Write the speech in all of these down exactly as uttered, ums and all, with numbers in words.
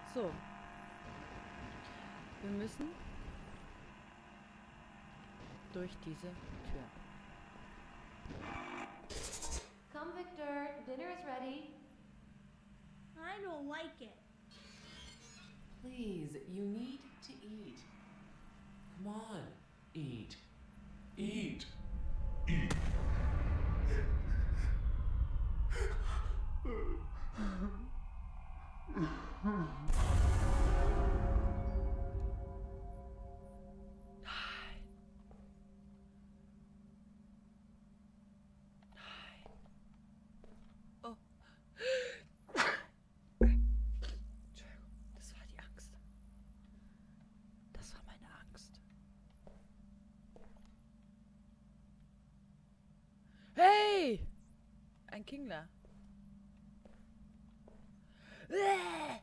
So. Wir müssen durch diese Tür. Come, Victor. Dinner is ready. I don't like it. Please, you need to eat. Come on, eat. Eat. Eat. Oh. Entschuldigung, das war die Angst. Das war meine Angst. Hey! Ein Kingler. Äh!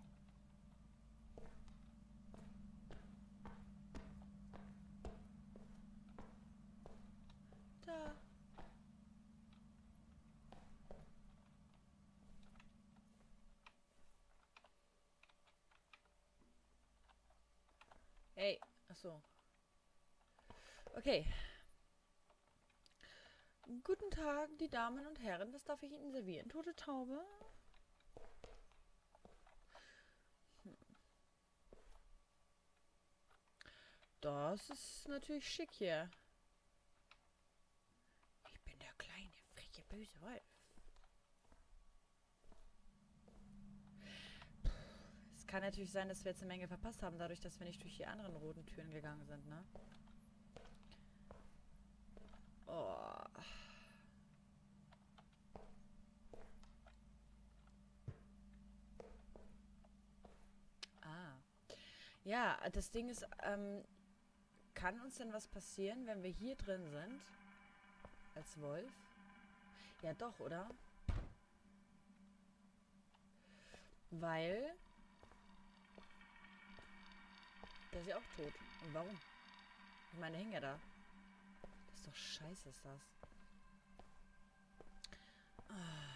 Da. Hey, ach so. Okay. Guten Tag, die Damen und Herren. Was darf ich Ihnen servieren? Tote Taube? Hm. Das ist natürlich schick hier. Ich bin der kleine, freche, böse Wolf. Es kann natürlich sein, dass wir jetzt eine Menge verpasst haben, dadurch, dass wir nicht durch die anderen roten Türen gegangen sind, ne? Oh. Ah. Ja, das Ding ist, ähm, kann uns denn was passieren, wenn wir hier drin sind? Als Wolf? Ja doch, oder? Weil... Der ist ja auch tot. Und warum? Ich meine, hängt ja da. Das ist doch scheiße, ist das. Ah.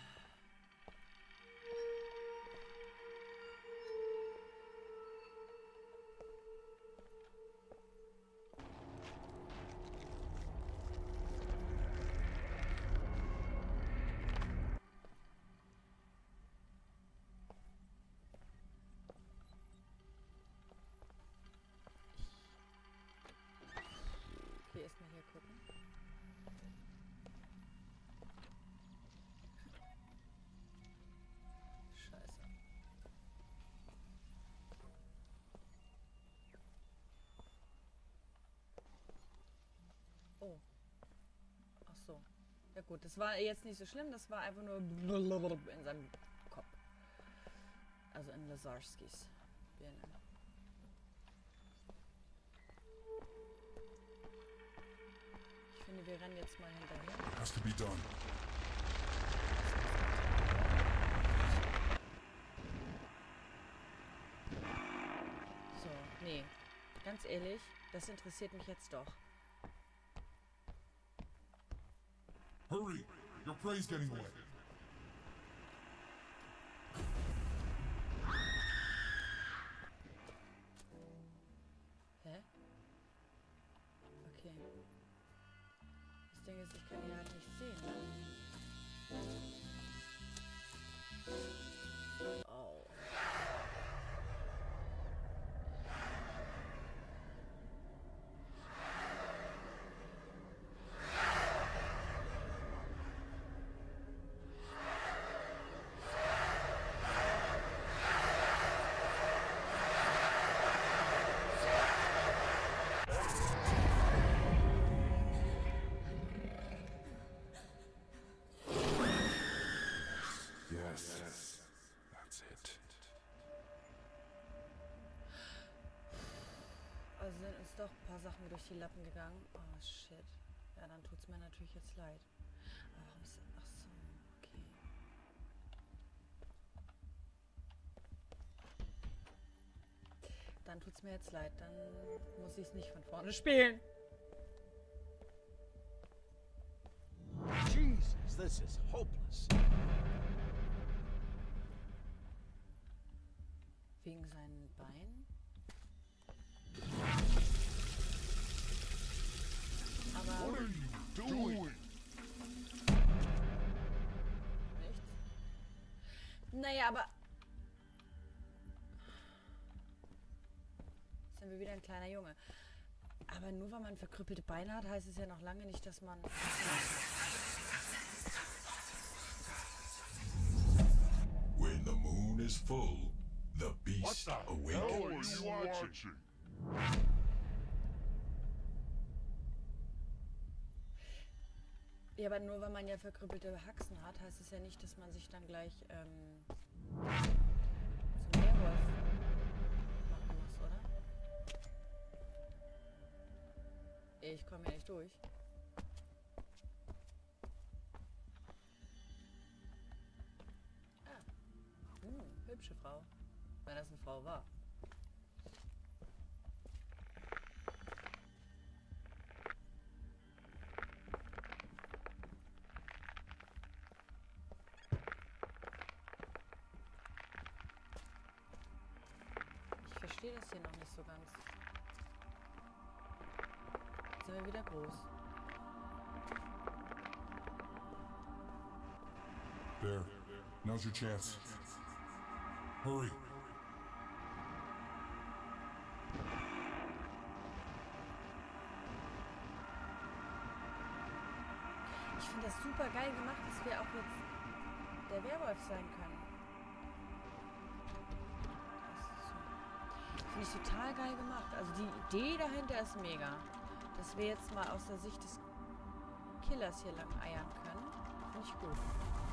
Okay, erstmal hier gucken. Scheiße. Oh. Ach so. Ja gut, das war jetzt nicht so schlimm, das war einfach nur in seinem Kopf. Also in Lazarskis Birne. Ich finde, wir rennen jetzt mal hinterher. Has to be done. So, nee. Ganz ehrlich, das interessiert mich jetzt doch. Hurry! Your prey's getting away. Hä? Okay. Das Ding ist, ich kann ihn halt nicht sehen, ne? Oh. Yes. That's it. Also sind uns doch ein paar Sachen durch die Lappen gegangen. Oh, shit. Ja, dann tut's mir natürlich jetzt leid. Aber warum ist... Ach so, okay. Dann tut's mir jetzt leid. Dann muss ich es nicht von vorne spielen. Jesus, this is hopeless. Wie Wegen seinen Beinen? Aber What are you doing? nichts. Naja, aber... Jetzt sind wir wieder ein kleiner Junge. Aber nur weil man verkrüppelte Beine hat, heißt es ja noch lange nicht, dass man... When the moon is full, the What beast the hell are awakens. you watching? Ja, aber nur weil man ja verkrüppelte Haxen hat, heißt es ja nicht, dass man sich dann gleich ähm, zum Werwolf machen muss, oder? Ich komme ja nicht durch. Ah. Hm, hübsche Frau. Wenn das eine Frau war. Ich verstehe das hier noch nicht so ganz. Jetzt sind wir wieder groß. There. Now's your chance. Hurry. Ich finde das super geil gemacht, dass wir auch jetzt der Werwolf sein können. Das finde ich total geil gemacht. Also die Idee dahinter ist mega. Dass wir jetzt mal aus der Sicht des Killers hier lang eiern können. Finde ich gut.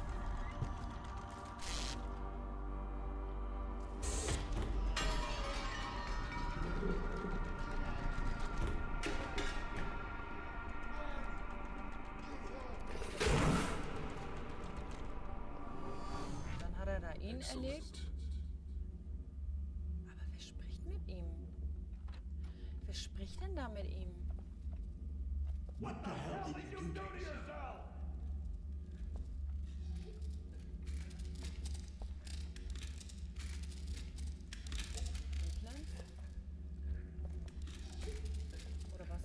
Dann hat er da ihn erlegt. Aber wer spricht mit ihm? Wer spricht denn da mit ihm? What the hell did you do to yourself? Hitler? Oder was?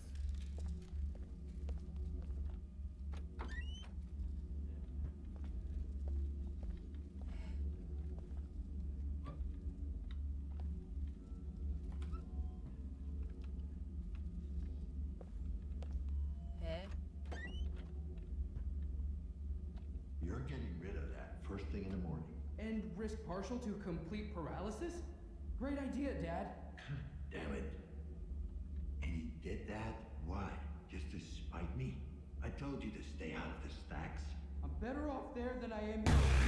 Hä? You're getting rid of that first thing in the morning. And risk partial to complete paralysis? Great idea, Dad. Damn it. And he did that? Why? Just to spite me? I told you to stay out of the stacks. I'm better off there than I am.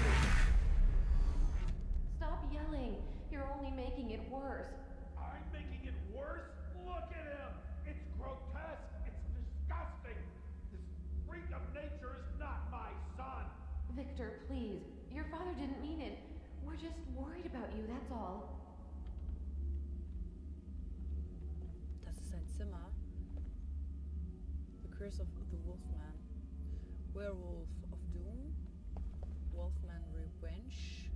Stop yelling. You're only making it worse. I'm making it worse? Look at him! It's grotesque! It's disgusting! This freak of nature is not my son! Victor, please. Your father didn't mean it. We're just worried about you, that's all. Das ist sein Zimmer. The Curse of the Wolfman. Werewolf of Doom. Wolfman Revenge.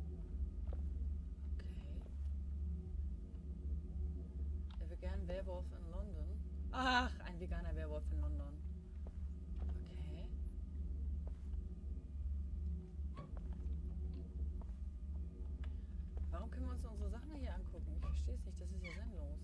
Okay. A vegan Werewolf in London. Ach, ein veganer Werwolf in London. Okay. Warum können wir uns unsere Sachen hier angucken? Ich verstehe es nicht, das ist ja sinnlos.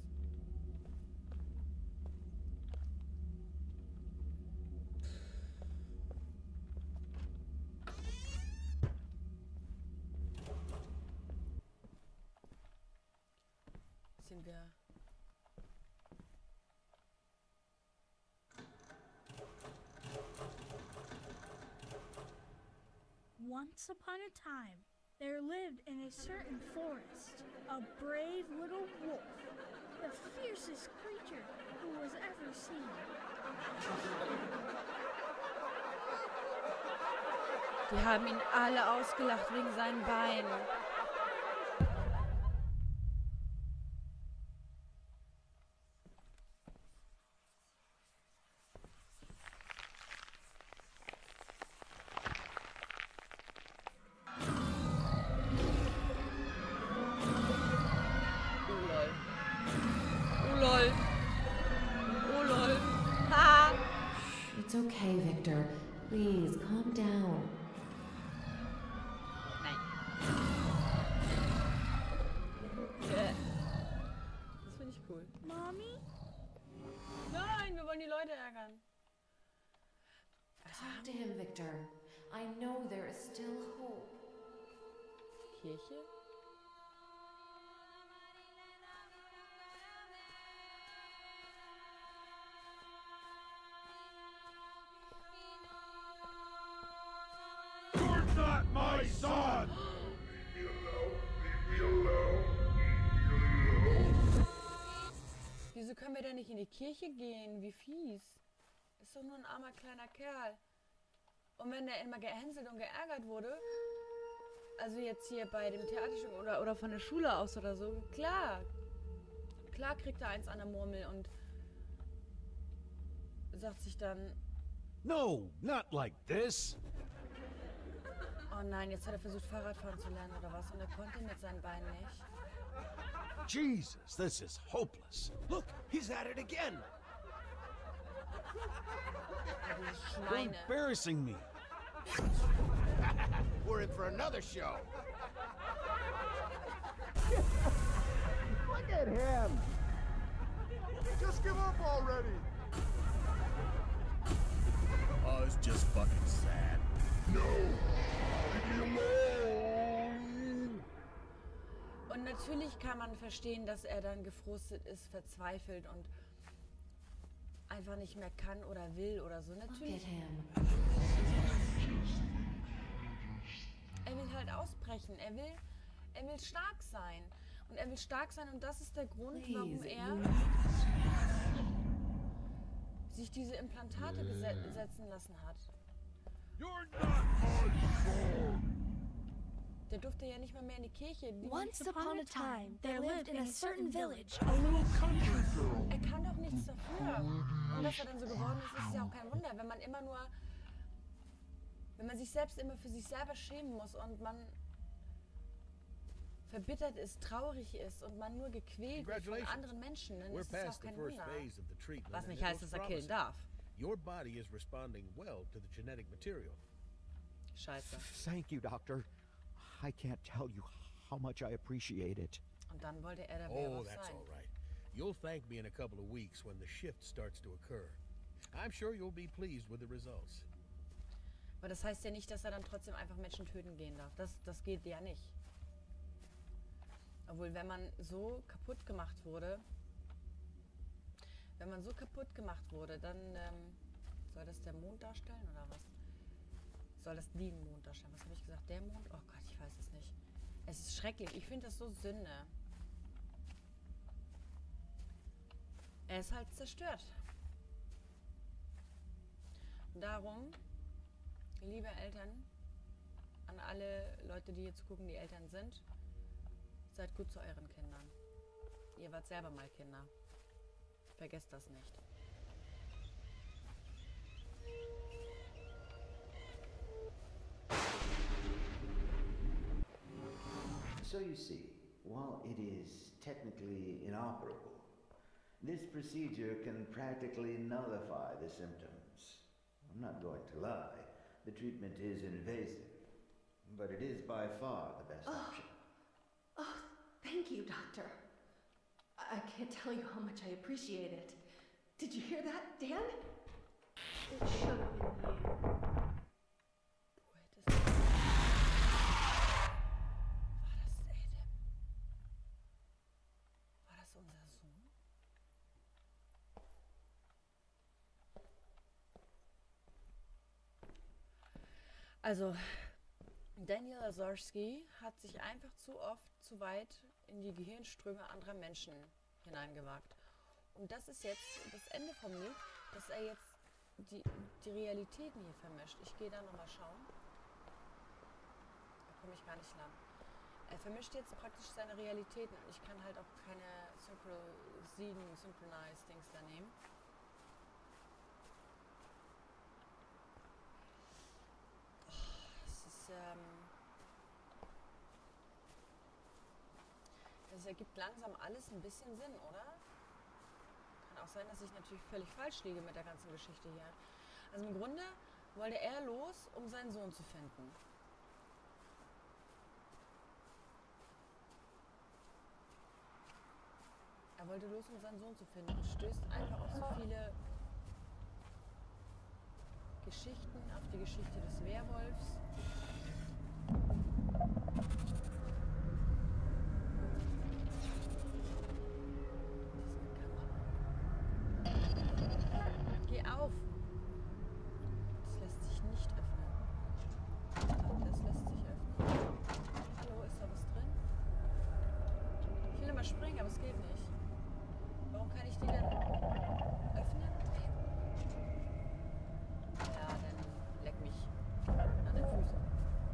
Sind wir... Once upon a time, there lived in a certain forest a brave little wolf, the fiercest creature who was ever seen. Die haben ihn alle ausgelacht wegen seinen Beinen. Please, calm down. Nein. Äh. Das finde ich cool. Mommy? Nein, wir wollen die Leute ärgern. Talk to him, Victor. I know there is still hope. Kirche? You're not my son! Leave me alone. Leave me alone. Leave me alone. Wieso können wir denn nicht in die Kirche gehen? Wie fies. Ist doch nur ein armer kleiner Kerl. Und wenn der immer gehänselt und geärgert wurde, also jetzt hier bei dem Theaterstück oder, oder von der Schule aus oder so, klar. Klar kriegt er eins an der Murmel und sagt sich dann, No, not like this. oh nein, jetzt hat er versucht Fahrradfahren zu lernen oder was und er konnte mit seinen Beinen nicht. Jesus, this is hopeless. Look, he's at it again. Ja, diese You're Schweine. embarrassing me. We're in for another show. Look at him! Just give up already! Oh, it's just fucking sad. No. Leave me alone. Und natürlich kann man verstehen, dass er dann gefrustet ist, verzweifelt und einfach nicht mehr kann oder will oder so. Look at Natürlich. him. Er will halt ausbrechen. Er will, er will stark sein. Und er will stark sein und das ist der Grund, warum Please, er you- sich diese Implantate gese- setzen lassen hat. You're not my son! Der durfte ja nicht mal mehr in die Kirche. Die- Once upon a time, there lived in a certain village a little country girl. Er kann doch nichts dafür. Und dass er dann so geworden ist, ist ja auch kein Wunder. Wenn man immer nur, wenn man sich selbst immer für sich selber schämen muss und man verbittert ist, traurig ist und man nur gequält wird von anderen Menschen, dann We're ist es auch past the kein first Wunder. phase of the treatment. Was and nicht it heißt, looks dass er killen promising. darf. Your body is responding well to the genetic material. Scheiße. Thank you, Doctor. I can't tell you how much I appreciate it. Und dann wollte er der Oh, Werwolf that's sein. all right. You'll thank me in a couple of weeks when the shift starts to occur. I'm sure you'll be pleased with the results. Aber das heißt ja nicht, dass er dann trotzdem einfach Menschen töten gehen darf. Das, das geht ja nicht. Obwohl, wenn man so kaputt gemacht wurde, wenn man so kaputt gemacht wurde, dann ähm, soll das der Mond darstellen oder was? Soll das den Mond darstellen? Was habe ich gesagt? Der Mond? Oh Gott, ich weiß es nicht. Es ist schrecklich. Ich finde das so Sünde. Er ist halt zerstört. Darum, liebe Eltern, an alle Leute, die jetzt gucken, die Eltern sind, seid gut zu euren Kindern. Ihr wart selber mal Kinder. Vergesst das nicht. So you see, while it is technically inoperable, this procedure can practically nullify the symptoms. I'm not going to lie, the treatment is invasive, but it is by far the best Oh. option. Oh, thank you, Doctor. I I can't tell you how much I appreciate it. Did you hear that, Dan? It should have been you. Du hättest... War das Adam? War das unser Sohn? Also, Daniel Lazarski hat sich einfach zu oft zu weit in die Gehirnströme anderer Menschen hineingewagt. Und das ist jetzt das Ende vom Lied, dass er jetzt die, die Realitäten hier vermischt. Ich gehe da nochmal schauen. Da komme ich gar nicht lang. Er vermischt jetzt praktisch seine Realitäten und ich kann halt auch keine Synchro-Sieden, Synchronized-Dings da nehmen. Es ist, ähm... Es ergibt langsam alles ein bisschen Sinn, oder? Kann auch sein, dass ich natürlich völlig falsch liege mit der ganzen Geschichte hier. Also im Grunde wollte er los, um seinen Sohn zu finden. Er wollte los, um seinen Sohn zu finden und stößt einfach auf so viele Geschichten, auf die Geschichte des Werwolfs. Geh auf! Das lässt sich nicht öffnen. Das lässt sich öffnen. Hallo, ist da was drin? Ich will immer springen, aber es geht nicht. Warum kann ich die denn öffnen? Ja, dann leck mich an den Füßen.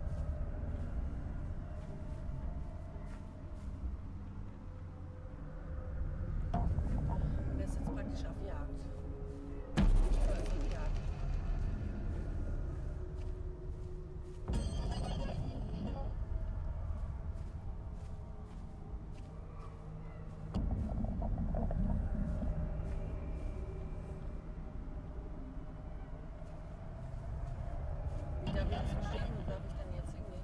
Und er ist jetzt praktisch auf Jagd. Oder ist auf Jagd. Wie darf ich das verstehen? Wo darf ich denn jetzt hingehen?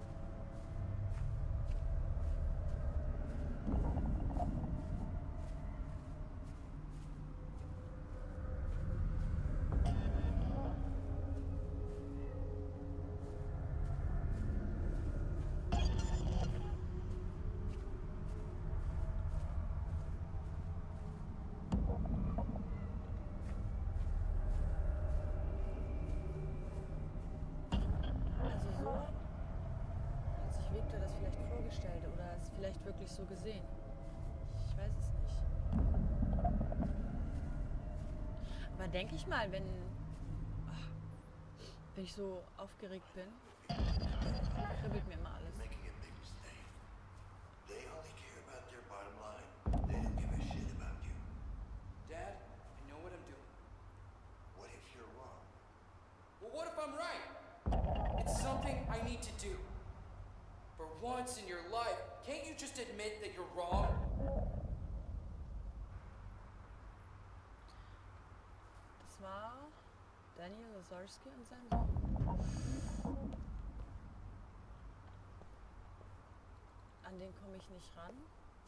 Also so hat sich Victor das vielleicht vorgestellt oder es vielleicht wirklich so gesehen. Ich weiß es nicht. Aber denke ich mal, wenn, ach, wenn ich so aufgeregt bin, kribbelt mir immer alles. Making a big mistake. They only care about their bottom line. They don't give a shit about you. Dad, I know what I'm doing. What if you're wrong? Well, what if I'm right? It's something I need to do. For once in your life, can't you just admit that you're wrong? Das war Daniel Lazarski und sein Sohn. An den komme ich nicht ran.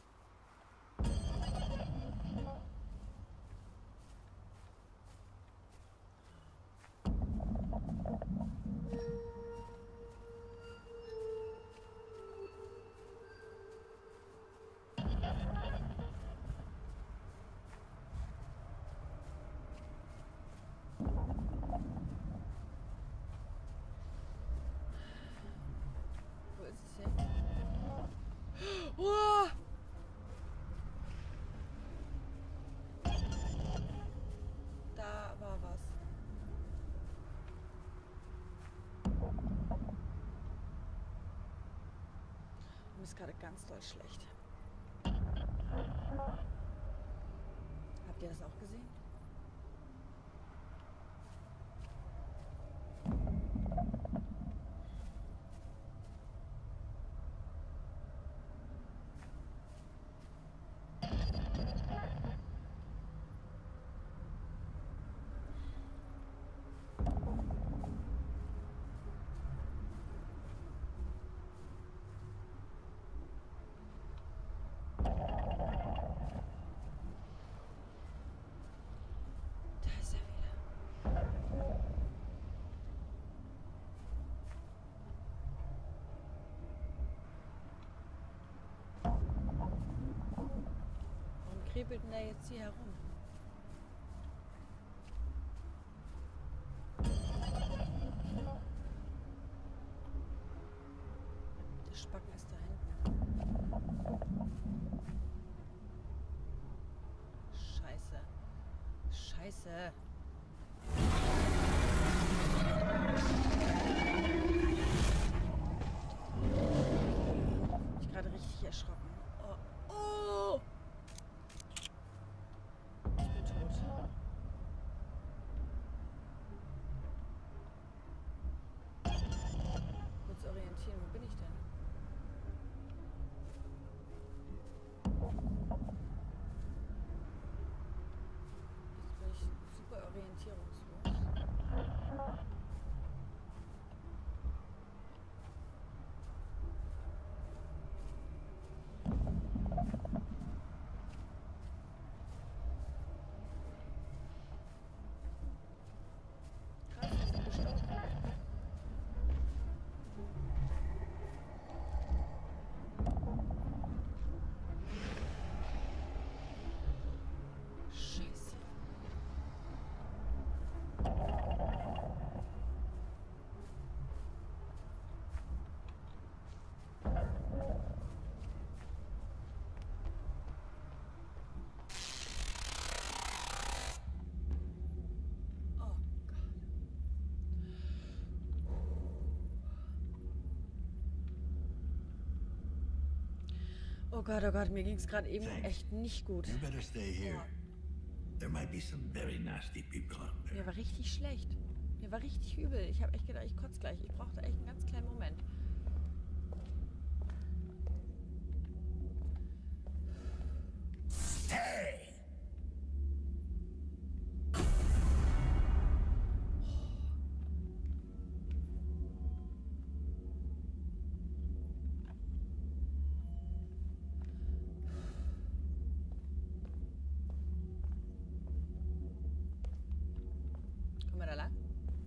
Wo ist es hin? Uah! Da war was. Mir ist gerade ganz doll schlecht. Habt ihr das auch gesehen? Da ist er wieder. Warum kribbelt denn der jetzt hier herum? Der Spacken ist da hinten. Scheiße. Scheiße. Ich bin gerade richtig erschrocken. Oh. Oh! Ich bin tot. Kurz orientieren, wo bin ich denn? Jetzt bin ich super orientierungslos. Oh Gott, oh Gott, mir ging es gerade eben Thanks. echt nicht gut. You better stay here. There might be some very nasty people out there. Mir war richtig schlecht. Mir war richtig übel. Ich habe echt gedacht, ich kotze gleich. Ich brauchte echt einen ganz kleinen Moment. Hey! Kommen wir da lang?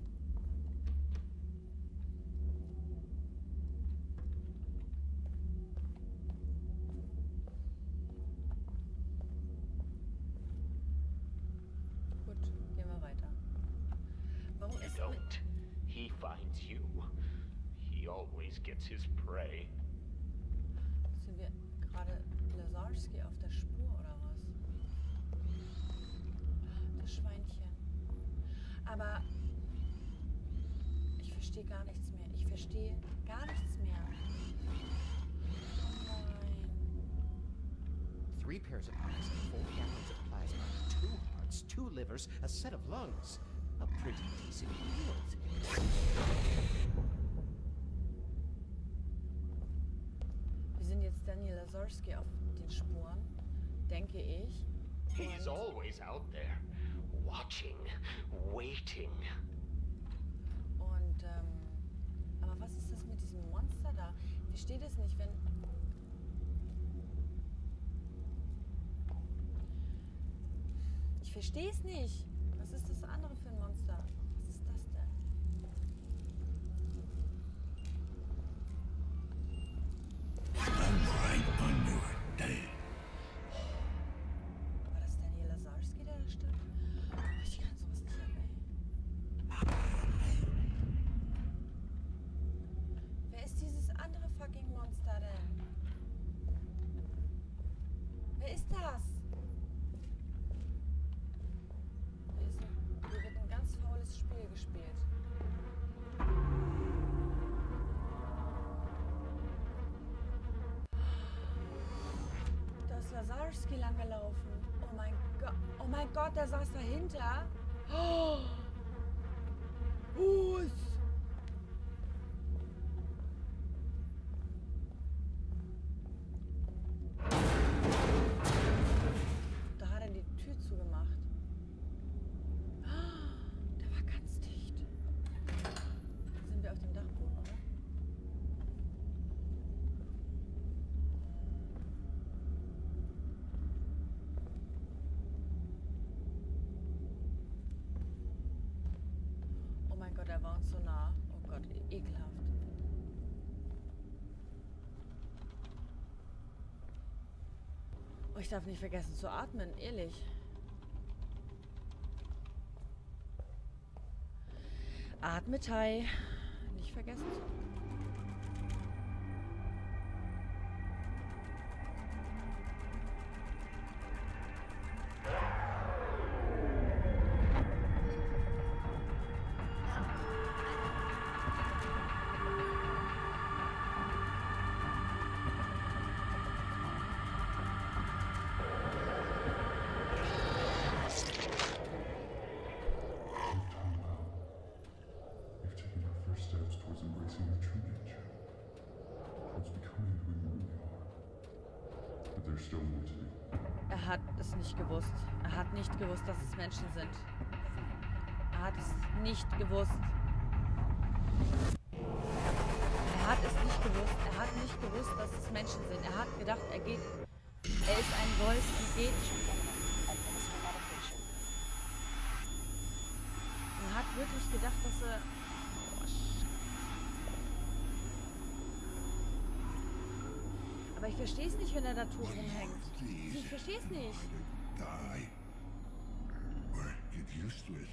Gut, gehen wir weiter. Warum You ist don't. He finds you. He always gets his prey. Sind wir gerade Lazarski auf der Spur oder was? Das Schweinchen. Aber ich verstehe gar nichts mehr. Ich verstehe gar nichts mehr. Oh nein. Three pairs of eyes, four gallons of plasma, two hearts, two livers, a set of lungs. A pretty decent meal. Wir sind jetzt Daniel Lazarski auf den Spuren, denke ich. He's always out there, watching, waiting. Und, ähm, aber was ist das mit diesem Monster da? Ich verstehe das nicht, wenn... Ich verstehe es nicht. Was ist das andere für ein Monster? Was ist das denn? I'm right under it, Dave. War das Daniel Lazarski, der da stand? Oh, ich kann sowas nicht ab, ey. Wer ist dieses andere fucking Monster denn? Wer ist das? Hier, ist ein, hier wird ein ganz faules Spiel gespielt. Da ist Lazarski lang gelaufen. Oh mein Gott. Oh mein Gott, der saß dahinter. Oh. Hus. Da hat er die Tür zugemacht. Der war ganz dicht. Sind wir auf dem Dachboden, oder? Oh mein Gott, er war uns so nah. Oh Gott, e- ekelhaft. Oh, ich darf nicht vergessen zu atmen, ehrlich. Atmetei. Nicht vergessen zu atmen. We've taken our first steps towards embracing our true nature, towards becoming who we really are. But there's still more to do. Er hat es nicht gewusst. Er hat nicht gewusst, dass es Menschen sind. Er hat es nicht gewusst. Er hat es nicht gewusst. Er hat nicht gewusst, dass es Menschen sind. Er hat gedacht, er geht. Er ist ein Wolf und geht. Er hat wirklich gedacht, dass er. Oh, Scheiße. Aber ich verstehe es nicht, wenn er da tot rumhängt. Ich verstehe es nicht. Die. Or get used to it.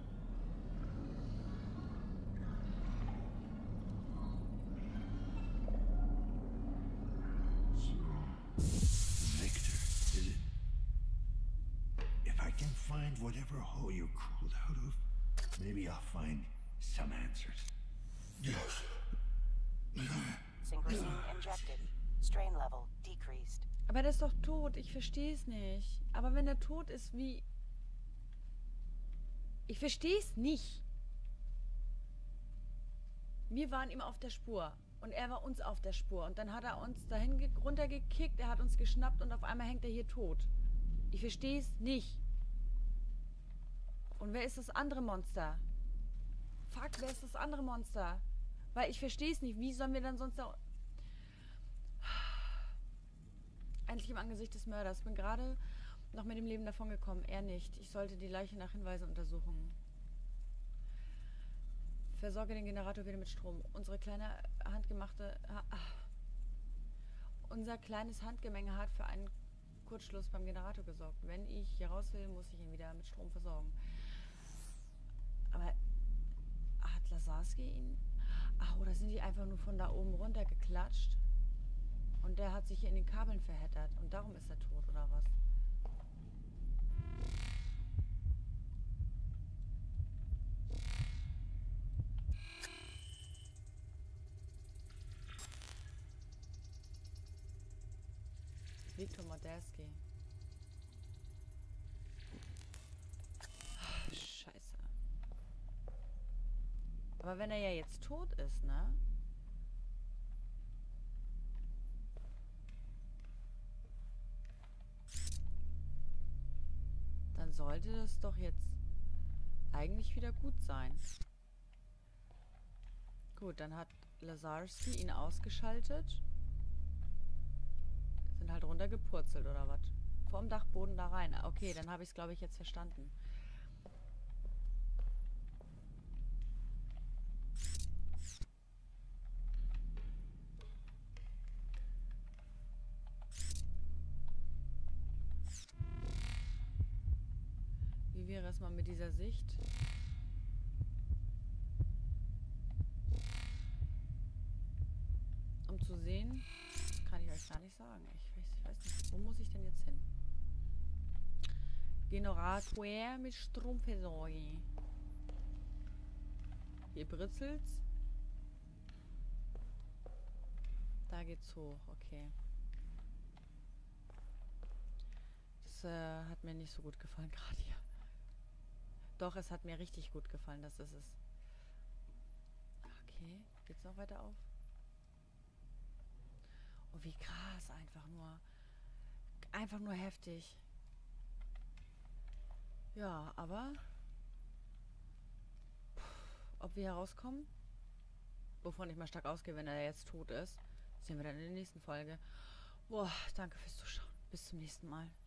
Victor, is it? If I can find whatever hole you crawled out of, maybe I'll find some answers. Yes. Synchrosine injected. Strain level decreased. Aber der ist doch tot. Ich verstehe es nicht. Aber wenn er tot ist, wie... Ich verstehe es nicht. Wir waren ihm auf der Spur. Und er war uns auf der Spur. Und dann hat er uns dahin runtergekickt, er hat uns geschnappt und auf einmal hängt er hier tot. Ich verstehe es nicht. Und wer ist das andere Monster? Fuck, wer ist das andere Monster? Weil ich verstehe es nicht. Wie sollen wir dann sonst da... Endlich im Angesicht des Mörders. Bin gerade noch mit dem Leben davon gekommen. Er nicht. Ich sollte die Leiche nach Hinweisen untersuchen. Versorge den Generator wieder mit Strom. Unsere kleine handgemachte... Ah, unser kleines Handgemenge hat für einen Kurzschluss beim Generator gesorgt. Wenn ich hier raus will, muss ich ihn wieder mit Strom versorgen. Aber hat Lazarski ihn... Ach, oder sind die einfach nur von da oben runter geklatscht? Und der hat sich hier in den Kabeln verheddert. Und darum ist er tot, oder was? Viktor Modelski. Ach, Scheiße. Aber wenn er ja jetzt tot ist, ne? Dann sollte das doch jetzt eigentlich wieder gut sein. Gut, dann hat Lazarski ihn ausgeschaltet. Sind halt runtergepurzelt oder was? Vom Dachboden da rein. Okay, dann habe ich es, glaube ich, jetzt verstanden. Wie wäre es mal mit dieser Sicht? Um zu sehen, kann ich euch gar nicht sagen. Ich weiß, ich weiß nicht, wo muss ich denn jetzt hin? Generator mit Stromversorgung. Hier britzelt's. Da geht's hoch, okay. Das äh, hat mir nicht so gut gefallen gerade hier. Doch, es hat mir richtig gut gefallen, dass das ist. Okay, geht's noch weiter auf? Oh, wie krass, einfach nur. Einfach nur heftig. Ja, aber... Puh, ob wir herauskommen? Wovon ich mal stark ausgehe, wenn er jetzt tot ist. Sehen wir dann in der nächsten Folge. Boah, danke fürs Zuschauen. Bis zum nächsten Mal.